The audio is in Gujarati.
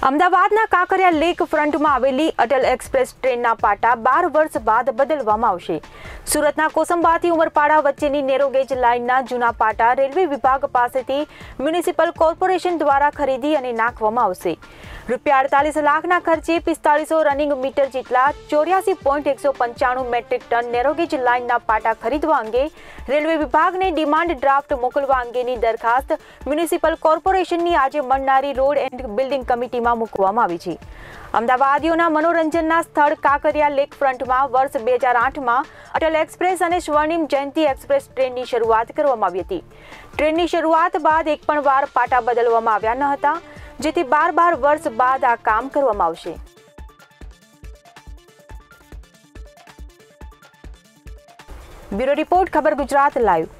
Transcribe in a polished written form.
અમદાવાદના કાંકરિયા લેક ફ્રન્ટમાં આવેલી અટલ એક્સપ્રેસ ટ્રેનના પાટા 12 વર્ષ બાદ બદલવામાં આવશે। સુરતના કોસંબાથી ઉમરપાડા વચ્ચેની નેરોગેજ લાઇનના જૂના પાટા રેલવે વિભાગ પાસેથી મ્યુનિસિપલ કોર્પોરેશન દ્વારા ખરીદી અને નાખવામાં આવશે। ₹48 લાખના ખર્ચે 4500 રનિંગ મીટર જેટલા 84.195 મેટ્રિક ટન નેરોગેજ લાઇનના પાટા ખરીદવા અંગે રેલવે વિભાગને ડિમાન્ડ ડ્રાફ્ટ મોકલવા અંગેની દરખાસ્ત મ્યુનિસિપલ કોર્પોરેશનની આજે મળનારી રોડ એન્ડ બિલ્ડિંગ કમિટીમાં મૂકવામાં આવી છે। અમદાવાદીઓના મનોરંજનના સ્થળ કાંકરિયા લેક ફ્રન્ટમાં વર્ષ 2008માં અટલ એક્સપ્રેસ અને સ્વર્ણિમ જયંતિ એક્સપ્રેસ ટ્રેનની શરૂઆત કરવામાં આવી હતી। ટ્રેનની શરૂઆત બાદ એક પણ વાર પાટા બદલવામાં આવ્યા ન હતા, જેથી 12 વર્ષ બાદ આ કામ કરવામાં આવશે। બ્યુરો રિપોર્ટ, ખબર ગુજરાત લાઈવ।